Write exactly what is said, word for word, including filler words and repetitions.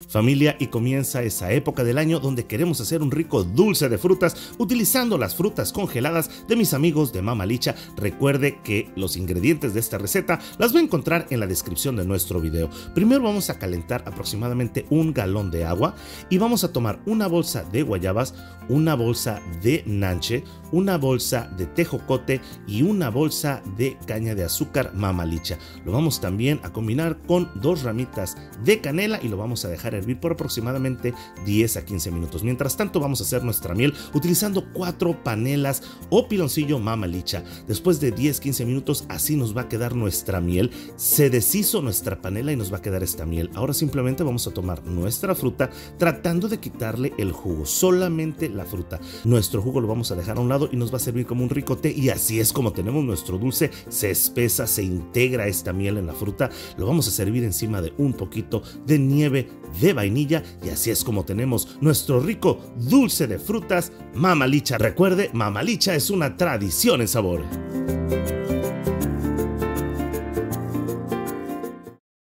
Familia, y comienza esa época del año donde queremos hacer un rico dulce de frutas utilizando las frutas congeladas de mis amigos de Mama Licha. Recuerde que los ingredientes de esta receta las va a encontrar en la descripción de nuestro video. Primero vamos a calentar aproximadamente un galón de agua y vamos a tomar una bolsa de guayabas, una bolsa de nanche, una bolsa de tejocote y una bolsa de caña de azúcar Mama Licha. Lo vamos también a combinar con dos ramitas de canela y lo vamos a dejar hervir por aproximadamente diez a quince minutos. Mientras tanto vamos a hacer nuestra miel utilizando cuatro panelas o piloncillo Mama Licha. Después de diez a quince minutos así nos va a quedar nuestra miel. Se deshizo nuestra panela y nos va a quedar esta miel. Ahora simplemente vamos a tomar nuestra fruta tratando de quitarle el jugo, solamente la fruta. Nuestro jugo lo vamos a dejar a un lado y nos va a servir como un rico té, y así es como tenemos nuestro dulce. Se espesa, se integra esta miel en la fruta. Lo vamos a servir encima de un poquito de nieve de vainilla y así es como tenemos nuestro rico dulce de frutas Mama Licha. Recuerde, Mama Licha es una tradición en sabor.